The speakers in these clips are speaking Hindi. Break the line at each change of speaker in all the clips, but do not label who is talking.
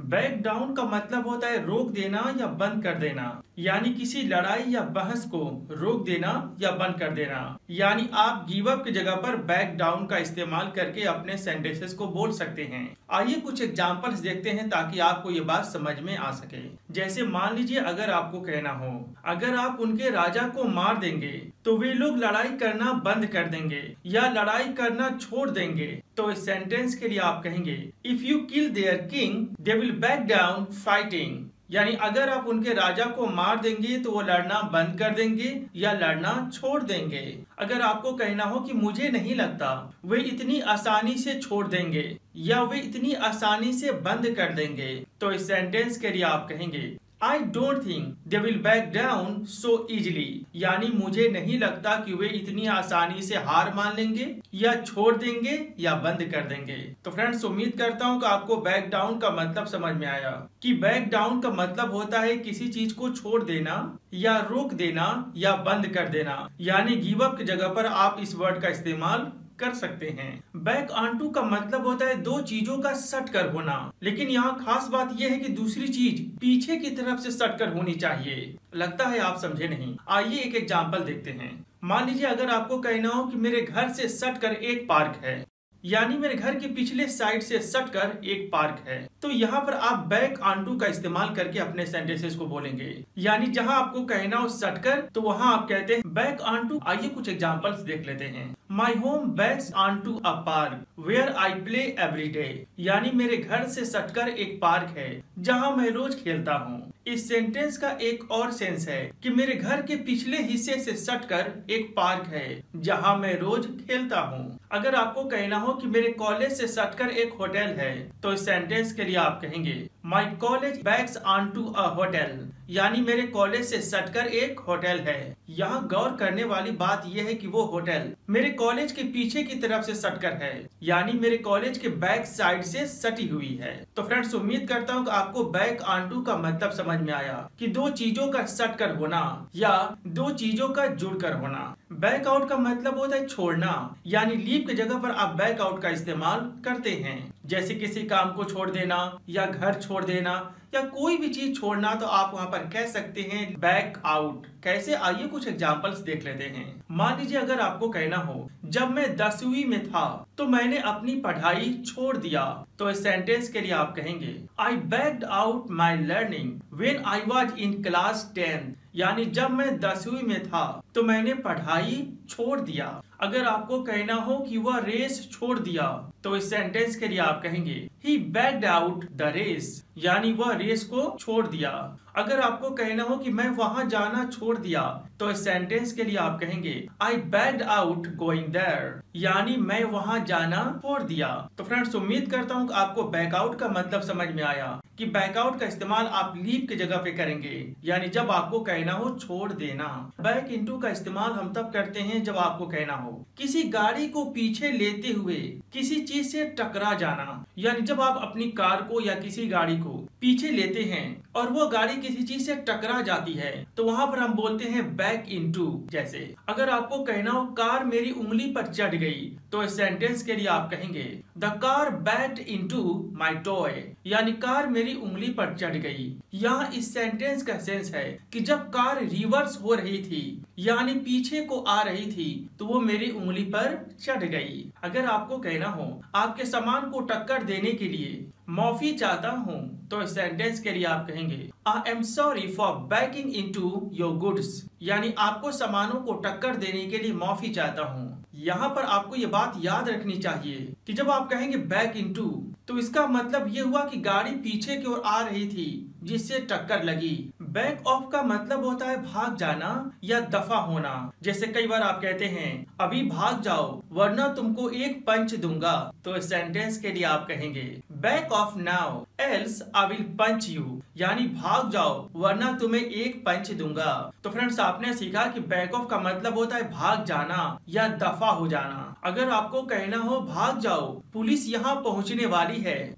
बैक डाउन का मतलब होता है रोक देना या बंद कर देना, यानी किसी लड़ाई या बहस को रोक देना या बंद कर देना। यानी आप गिव अप की जगह पर बैक डाउन का इस्तेमाल करके अपने सेंटेंसेस को बोल सकते हैं। आइए कुछ एग्जांपल्स देखते हैं ताकि आपको ये बात समझ में आ सके। जैसे मान लीजिए अगर आपको कहना हो अगर आप उनके राजा को मार देंगे तो वे लोग लड़ाई करना बंद कर देंगे या लड़ाई करना छोड़ देंगे। तो इस सेंटेंस के लिए आप कहेंगे if you kill their king they will back down fighting. यानी अगर आप उनके राजा को मार देंगे तो वो लड़ना बंद कर देंगे या लड़ना छोड़ देंगे। अगर आपको कहना हो कि मुझे नहीं लगता वे इतनी आसानी से छोड़ देंगे या वे इतनी आसानी से बंद कर देंगे, तो इस सेंटेंस के लिए आप कहेंगे I don't think they will back down so easily। यानी मुझे नहीं लगता कि वे इतनी आसानी से हार मान लेंगे या छोड़ देंगे या बंद कर देंगे। तो फ्रेंड्स उम्मीद करता हूँ कि आपको बैक डाउन का मतलब समझ में आया कि बैक डाउन का मतलब होता है किसी चीज को छोड़ देना या रोक देना या बंद कर देना। यानी गिव अप की जगह पर आप इस वर्ड का इस्तेमाल कर सकते हैं। बैक ऑनटू का मतलब होता है दो चीजों का सट कर होना, लेकिन यहाँ खास बात यह है कि दूसरी चीज पीछे की तरफ से सट कर होनी चाहिए। लगता है आप समझे नहीं। आइए एक एग्जांपल देखते हैं। मान लीजिए अगर आपको कहना हो कि मेरे घर से सट कर एक पार्क है, यानी मेरे घर के पिछले साइड से सट कर एक पार्क है, तो यहाँ पर आप बैक ऑनटू का इस्तेमाल करके अपने सेंटेंसेस को बोलेंगे। यानी जहाँ आपको कहना हो सट कर तो वहाँ आप कहते हैं बैक ऑनटू। आइए कुछ एग्जांपल्स देख लेते हैं। My home backs onto a park where I play every day. यानी मेरे घर से सटकर एक पार्क है जहाँ मैं रोज खेलता हूँ। इस सेंटेंस का एक और सेंस है कि मेरे घर के पिछले हिस्से से सटकर एक पार्क है जहाँ मैं रोज खेलता हूँ। अगर आपको कहना हो कि मेरे कॉलेज से सटकर एक होटल है, तो इस सेंटेंस के लिए आप कहेंगे my college backs onto a hotel. यानी मेरे कॉलेज से सटकर एक होटल है। यहाँ गौर करने वाली बात यह है कि वो होटल मेरे कॉलेज के पीछे की तरफ से सटकर है, यानी मेरे कॉलेज के बैक साइड से सटी हुई है। तो फ्रेंड्स उम्मीद करता हूँ कि आपको बैक ऑनटू का मतलब समझ में आया कि दो चीजों का सटकर होना या दो चीजों का जुड़कर होना। बैक आउट का मतलब होता है छोड़ना, यानी लीव की जगह पर आप बैक आउट का इस्तेमाल करते हैं। जैसे किसी काम को छोड़ देना या घर छोड़ देना या कोई भी चीज छोड़ना, तो आप वहाँ पर कह सकते हैं बैक आउट। कैसे, आइए कुछ एग्जांपल्स देख लेते हैं। मान लीजिए अगर आपको कहना हो जब मैं 10वीं में था तो मैंने अपनी पढ़ाई छोड़ दिया, तो इस सेंटेंस के लिए आप कहेंगे I backed out my learning when I was in class 10। यानी जब मैं 10वीं में था तो मैंने पढ़ाई छोड़ दिया। अगर आपको कहना हो कि वह रेस छोड़ दिया, तो इस सेंटेंस के लिए आप कहेंगे he backed out the race. यानी वह रेस को छोड़ दिया। अगर आपको कहना हो कि मैं वहां जाना छोड़ दिया, तो इस सेंटेंस के लिए आप कहेंगे I backed out going there. यानी मैं वहां जाना छोड़ दिया। तो फ्रेंड्स उम्मीद करता हूँ कि आपको बैकआउट का मतलब समझ में आया कि बैकआउट का इस्तेमाल आप लीव की जगह पे करेंगे, यानी जब आपको कहना हो छोड़ देना। बैक इनटू का इस्तेमाल हम तब करते हैं जब आपको कहना हो किसी गाड़ी को पीछे लेते हुए किसी चीज से टकरा जाना। यानी जब आप अपनी कार को या किसी गाड़ी को पीछे लेते हैं और वो गाड़ी किसी चीज से टकरा जाती है, तो वहां पर हम बोलते हैं बैक इनटू। जैसे अगर आपको कहना हो कार मेरी उंगली पर चढ़ गई, तो इस सेंटेंस के लिए आप कहेंगे the car backed into my toy. यानी कार मेरी उंगली पर चढ़ गई। यहाँ इस सेंटेंस का सेंस है कि जब कार रिवर्स हो रही थी यानी पीछे को आ रही थी, तो वो मेरी उंगली पर चढ़ गई। अगर आपको कहना हो आपके सामान को टक्कर देने के लिए माफी चाहता हूँ, तो इस सेंटेंस के लिए आप कहेंगे I am sorry for backing into your goods. यानी आपको सामानों को टक्कर देने के लिए माफी चाहता हूँ। यहाँ पर आपको ये बात याद रखनी चाहिए कि जब आप कहेंगे बैक इनटू, तो इसका मतलब ये हुआ कि गाड़ी पीछे की ओर आ रही थी जिससे टक्कर लगी। बैक ऑफ का मतलब होता है भाग जाना या दफा होना। जैसे कई बार आप कहते हैं अभी भाग जाओ वरना तुमको एक पंच दूंगा, तो इस सेंटेंस के लिए आप कहेंगे back off now else I will punch you. यानी भाग जाओ वरना तुम्हें एक पंच दूंगा। तो फ्रेंड्स आपने सीखा कि बैक ऑफ का मतलब होता है भाग जाना या दफा हो जाना। अगर आपको कहना हो भाग जाओ पुलिस यहाँ पहुँचने वाली है,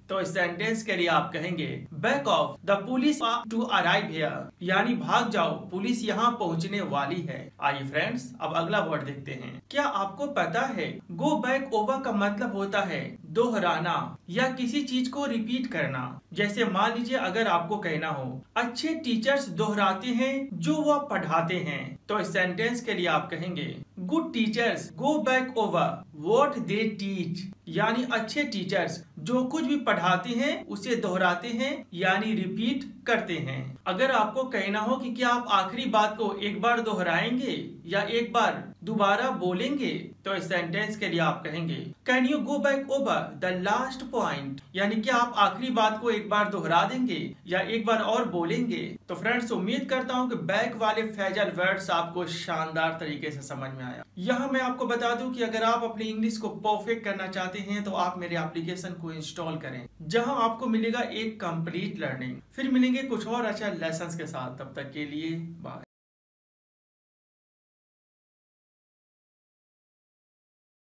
तो इस सेंटेंस के लिए आप कहेंगे back off, the police to arrive here, यानी भाग जाओ, पुलिस यहाँ पहुँचने वाली है। आइए फ्रेंड्स, अब अगला वर्ड देखते हैं। क्या आपको पता है गो बैक ओवर का मतलब होता है दोहराना या किसी चीज को रिपीट करना। जैसे मान लीजिए अगर आपको कहना हो अच्छे टीचर्स दोहराते हैं जो वह पढ़ाते हैं, तो इस सेंटेंस के लिए आप कहेंगे good teachers go back over what they teach, यानी अच्छे टीचर्स जो कुछ भी पढ़ाते हैं उसे दोहराते हैं यानी रिपीट करते हैं। अगर आपको कहना हो कि क्या आप आखिरी बात को एक बार दोहराएंगे या एक बार दोबारा बोलेंगे, तो इस सेंटेंस के लिए आप कहेंगे can you go back over the last point, यानी क्या आप आखिरी बात को एक बार दोहरा देंगे या एक बार और बोलेंगे। तो फ्रेंड्स, उम्मीद करता हूँ कि बैक वाले फ्रेजल वर्ड्स आपको शानदार तरीके से समझ में आया। यहाँ मैं आपको बता दूं कि अगर आप अपनी इंग्लिश को परफेक्ट करना चाहते हैं तो आप मेरे एप्लीकेशन को इंस्टॉल करें, जहां आपको मिलेगा एक कंप्लीट लर्निंग। फिर मिलेंगे कुछ और अच्छा लेसन्स के साथ, तब तक के लिए बाय।